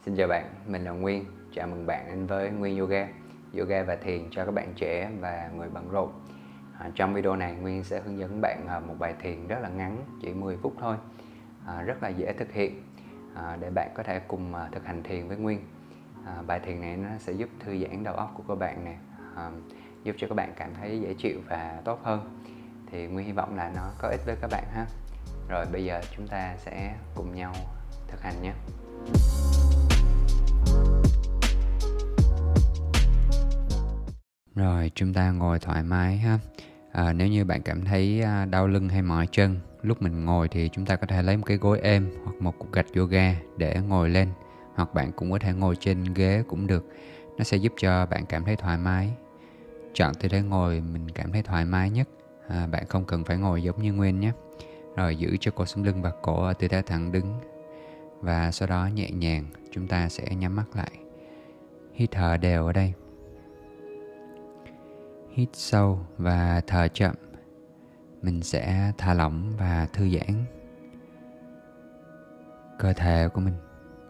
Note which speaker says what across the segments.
Speaker 1: Xin chào bạn, mình là Nguyên. Chào mừng bạn đến với Nguyên Yoga, yoga và thiền cho các bạn trẻ và người bận rộn. Trong video này, Nguyên sẽ hướng dẫn bạn một bài thiền rất là ngắn, chỉ 10 phút thôi, rất là dễ thực hiện để bạn có thể cùng thực hành thiền với Nguyên. Bài thiền này nó sẽ giúp thư giãn đầu óc của các bạn nè, giúp cho các bạn cảm thấy dễ chịu và tốt hơn. Thì Nguyên hy vọng là nó có ích với các bạn ha. Rồi bây giờ chúng ta sẽ cùng nhau thực hành nhé. Rồi chúng ta ngồi thoải mái ha. Nếu như bạn cảm thấy đau lưng hay mỏi chân lúc mình ngồi thì chúng ta có thể lấy một cái gối êm hoặc một cục gạch yoga để ngồi lên, hoặc bạn cũng có thể ngồi trên ghế cũng được. Nó sẽ giúp cho bạn cảm thấy thoải mái. Chọn tư thế ngồi mình cảm thấy thoải mái nhất. Bạn không cần phải ngồi giống như Nguyên nhé. Rồi giữ cho cổ sống lưng và cổ ở tư thế thẳng đứng. Và sau đó nhẹ nhàng chúng ta sẽ nhắm mắt lại. Hít thở đều ở đây. Hít sâu và thở chậm. Mình sẽ thả lỏng và thư giãn cơ thể của mình.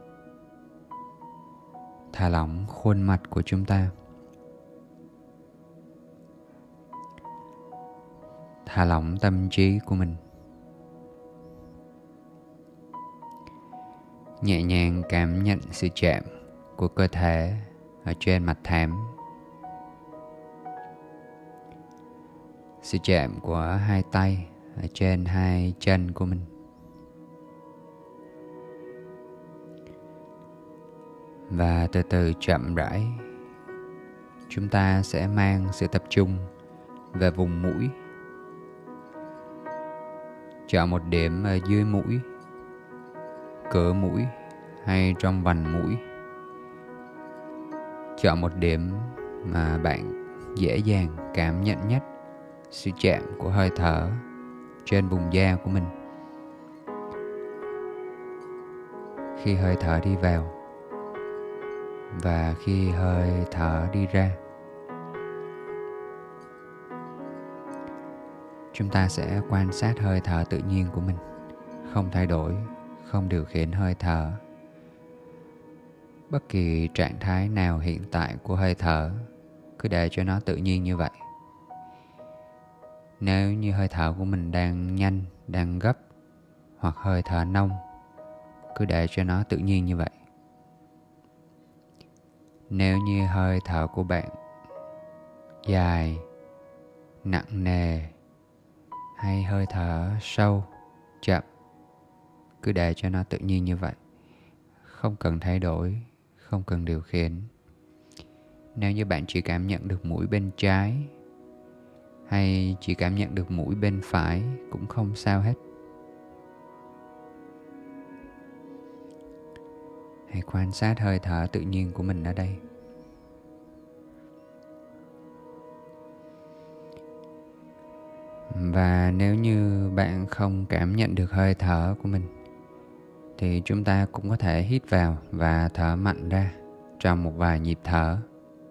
Speaker 1: Thả lỏng khuôn mặt của chúng ta. Thả lỏng tâm trí của mình. Nhẹ nhàng cảm nhận sự chạm của cơ thể ở trên mặt thảm. Sự chạm của hai tay ở trên hai chân của mình. Và từ từ chậm rãi, chúng ta sẽ mang sự tập trung về vùng mũi. Chọn một điểm ở dưới mũi, cửa mũi hay trong vành mũi. Chọn một điểm mà bạn dễ dàng cảm nhận nhất sự chạm của hơi thở trên vùng da của mình. Khi hơi thở đi vào và khi hơi thở đi ra, chúng ta sẽ quan sát hơi thở tự nhiên của mình, không thay đổi, không điều khiển hơi thở. Bất kỳ trạng thái nào hiện tại của hơi thở, cứ để cho nó tự nhiên như vậy. Nếu như hơi thở của mình đang nhanh, đang gấp, hoặc hơi thở nông, cứ để cho nó tự nhiên như vậy. Nếu như hơi thở của bạn dài, nặng nề, hay hơi thở sâu, chậm, cứ để cho nó tự nhiên như vậy. Không cần thay đổi, không cần điều khiển. Nếu như bạn chỉ cảm nhận được mũi bên trái hay chỉ cảm nhận được mũi bên phải cũng không sao hết. Hãy quan sát hơi thở tự nhiên của mình ở đây. Và nếu như bạn không cảm nhận được hơi thở của mình thì chúng ta cũng có thể hít vào và thở mạnh ra trong một vài nhịp thở.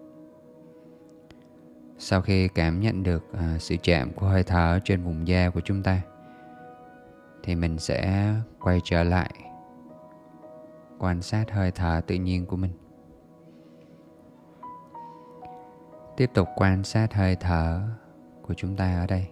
Speaker 1: Sau khi cảm nhận được sự chạm của hơi thở trên vùng da của chúng ta thì mình sẽ quay trở lại quan sát hơi thở tự nhiên của mình. Tiếp tục quan sát hơi thở của chúng ta ở đây.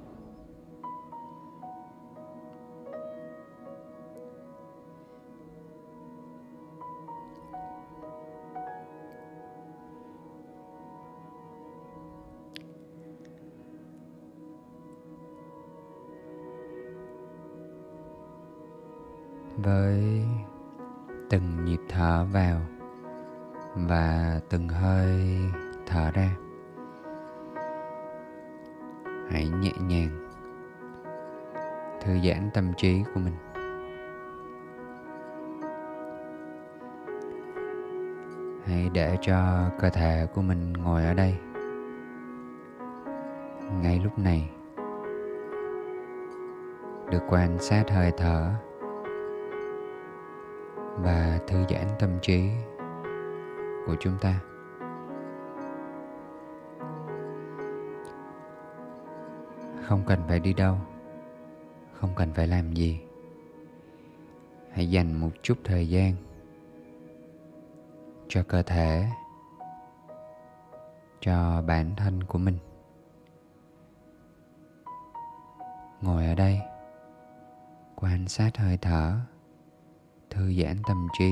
Speaker 1: Với từng nhịp thở vào và từng hơi thở ra, hãy nhẹ nhàng thư giãn tâm trí của mình. Hãy để cho cơ thể của mình ngồi ở đây ngay lúc này, được quan sát hơi thở và thư giãn tâm trí của chúng ta. Không cần phải đi đâu, không cần phải làm gì. Hãy dành một chút thời gian cho cơ thể, cho bản thân của mình. Ngồi ở đây, quan sát hơi thở, thư giãn tâm trí.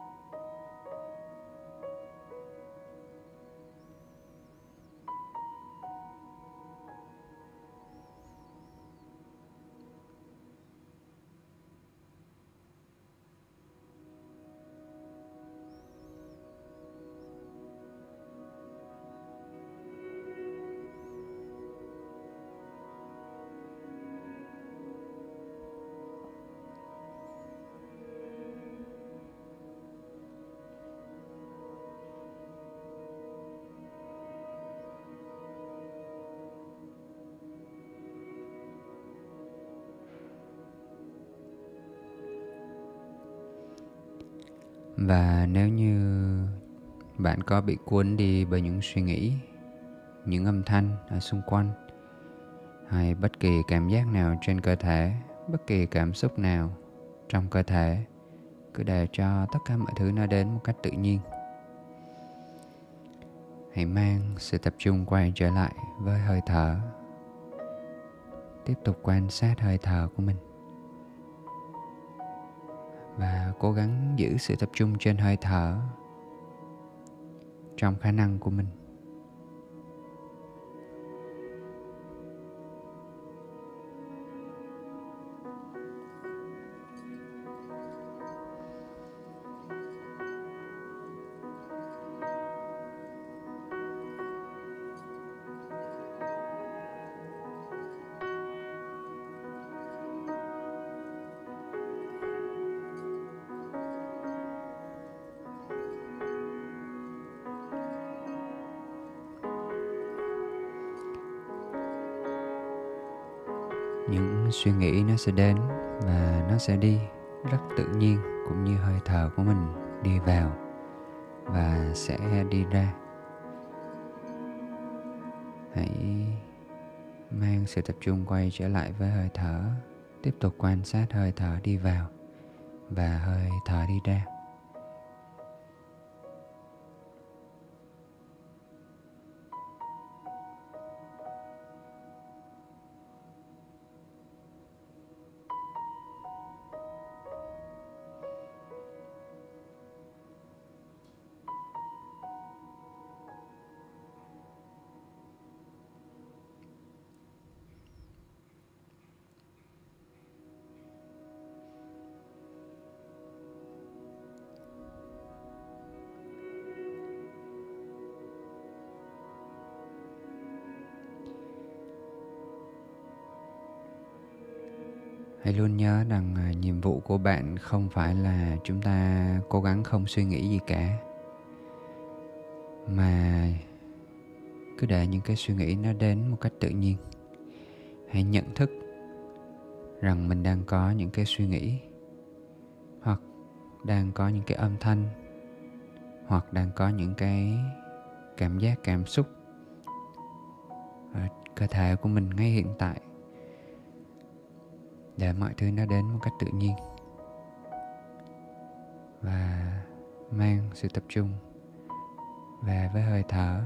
Speaker 1: Và nếu như bạn có bị cuốn đi bởi những suy nghĩ, những âm thanh ở xung quanh, hay bất kỳ cảm giác nào trên cơ thể, bất kỳ cảm xúc nào trong cơ thể, cứ để cho tất cả mọi thứ nó đến một cách tự nhiên. Hãy mang sự tập trung quay trở lại với hơi thở. Tiếp tục quan sát hơi thở của mình. Và cố gắng giữ sự tập trung trên hơi thở trong khả năng của mình. Những suy nghĩ nó sẽ đến và nó sẽ đi rất tự nhiên, cũng như hơi thở của mình đi vào và sẽ đi ra. Hãy mang sự tập trung quay trở lại với hơi thở. Tiếp tục quan sát hơi thở đi vào và hơi thở đi ra. Hãy luôn nhớ rằng nhiệm vụ của bạn không phải là chúng ta cố gắng không suy nghĩ gì cả, mà cứ để những cái suy nghĩ nó đến một cách tự nhiên. Hãy nhận thức rằng mình đang có những cái suy nghĩ, hoặc đang có những cái âm thanh, hoặc đang có những cái cảm giác, cảm xúc ở cơ thể của mình ngay hiện tại. Để mọi thứ nó đến một cách tự nhiên và mang sự tập trung về với hơi thở.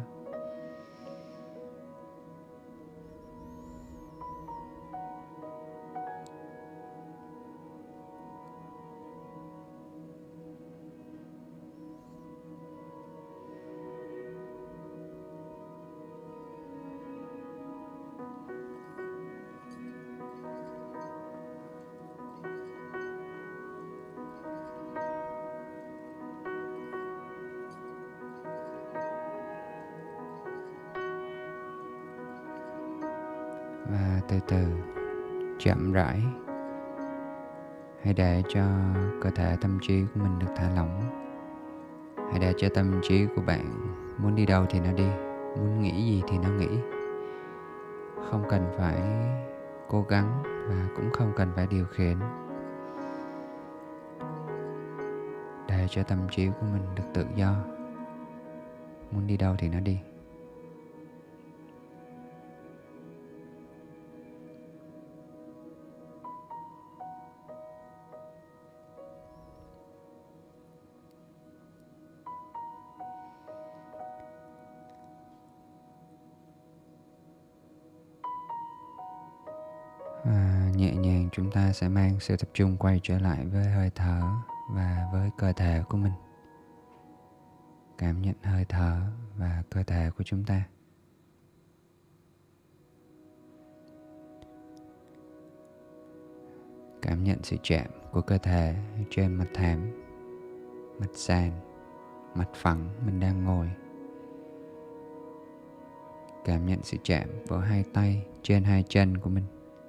Speaker 1: Và từ từ, chậm rãi, hãy để cho cơ thể, tâm trí của mình được thả lỏng. Hãy để cho tâm trí của bạn muốn đi đâu thì nó đi, muốn nghĩ gì thì nó nghĩ. Không cần phải cố gắng và cũng không cần phải điều khiển. Để cho tâm trí của mình được tự do, muốn đi đâu thì nó đi. thiền, chúng ta sẽ mang sự tập trung quay trở lại với hơi thở và với cơ thể của mình. Cảm nhận hơi thở và cơ thể của chúng ta. Cảm nhận sự chạm của cơ thể trên mặt thảm, mặt sàn, mặt phẳng mình đang ngồi. Cảm nhận sự chạm của hai tay trên hai chân của mình.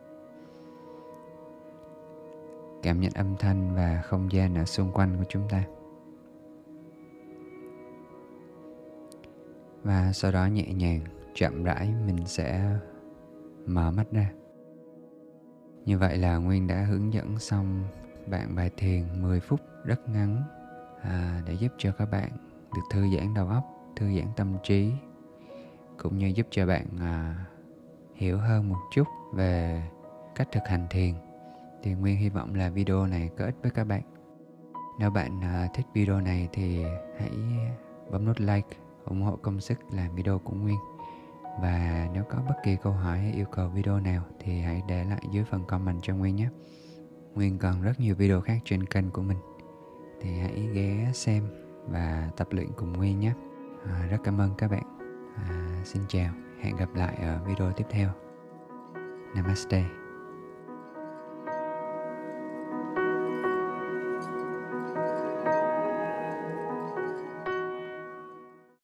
Speaker 1: Cảm nhận âm thanh và không gian ở xung quanh của chúng ta. Và sau đó nhẹ nhàng, chậm rãi mình sẽ mở mắt ra. Như vậy là Nguyên đã hướng dẫn xong bạn bài thiền 10 phút rất ngắn để giúp cho các bạn được thư giãn đầu óc, thư giãn tâm trí, cũng như giúp cho bạn hiểu hơn một chút về cách thực hành thiền. Thì Nguyên hy vọng là video này có ích với các bạn. Nếu bạn thích video này thì hãy bấm nút like, ủng hộ công sức làm video của Nguyên. Và nếu có bất kỳ câu hỏi hay yêu cầu video nào thì hãy để lại dưới phần comment cho Nguyên nhé. Nguyên còn rất nhiều video khác trên kênh của mình, thì hãy ghé xem và tập luyện cùng Nguyên nhé. Rất cảm ơn các bạn. Xin chào, hẹn gặp lại ở video tiếp theo. Namaste.